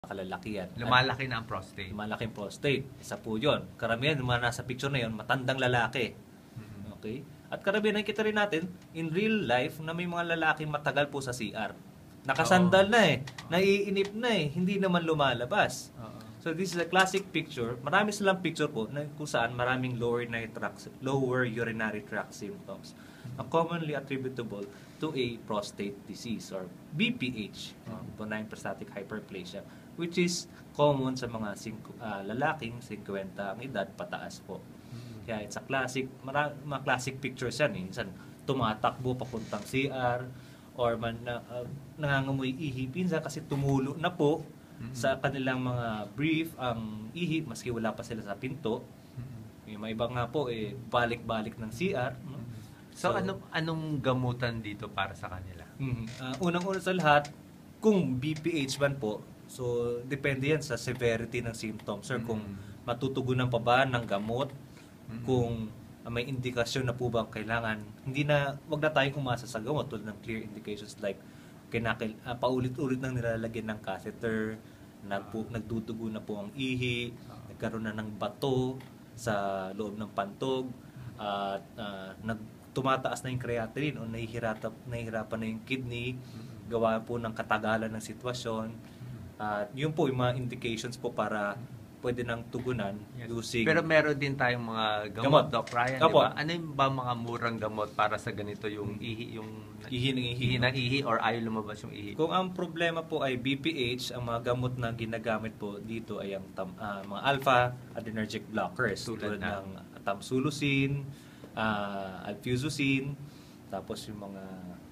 kalalakihan. Lumalaki na ang prostate. Lumalaking prostate. Isa po yun. Karamihan, yung mga nasa picture na yun, matandang lalaki. Okay? At karamihan, nakikita rin natin, in real life, na may mga lalaki matagal po sa CR. Nakasandal na eh. Naiinip na eh. Hindi naman lumalabas. So this is a classic picture. Marami silang picture po na kung saan maraming lower urinary tract symptoms na commonly attributable to a prostate disease or BPH, benign prostatic hyperplasia, which is common sa mga lalaking 50 ang edad pataas po. Kaya it's a classic, mga classic pictures yan eh. Minsan tumatakbo papuntang CR or nangangamoy ihi. Pinsan kasi tumulo na po sa kanilang mga brief ang ihi maski wala pa sila sa pinto. May mga iba nga po balik-balik ng CR. So anong gamutan dito para sa kanila? Unang-una sa lahat, kung BPH man po, so depende yan sa severity ng symptoms or kung matutugunan pa ba ng gamot, kung may indikasyon na po bang kailangan, wag na tayong umasa sa gamot tulad ng clear indications like paulit-ulit nang nilalagyan ng catheter, nagdudugo na po ang ihi, nagkaroon na ng bato sa loob ng pantog, at tumataas na yung creatinine o nahihirapan na yung kidney, gawa po ng katagalan ng sitwasyon. At yun po yung mga indications po para pwede nang tugunan using... Pero meron din tayong mga gamot. Doc Ryan, di ba? Ano yung ba mga murang gamot para sa ganito yung ihi ng ihi or ayaw lumabas yung ihi? Kung ang problema po ay BPH, ang mga gamot na ginagamit po dito ay ang mga alpha adrenergic blockers tulad ng tamsulosin, alfuzosin, tapos yung mga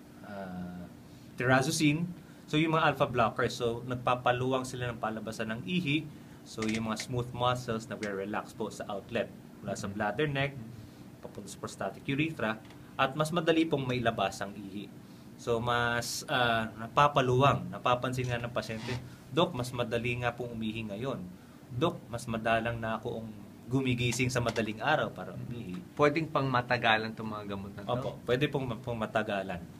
tirazosin. So yung mga alpha blockers, so nagpapaluwang sila ng palabasan ng ihi. So yung mga smooth muscles nagre-relax po sa outlet mula sa bladder neck papunta sa prostatic urethra at mas madali pong mailabas ang ihi. So mas napapansin nga ng pasyente, Dok, mas madali nga pong umihi ngayon. Dok, mas madalang na akong gumigising sa madaling araw para umihi. Pwedeng pang matagalan itong mga gamot na ito? Opo, pwede pong matagalan.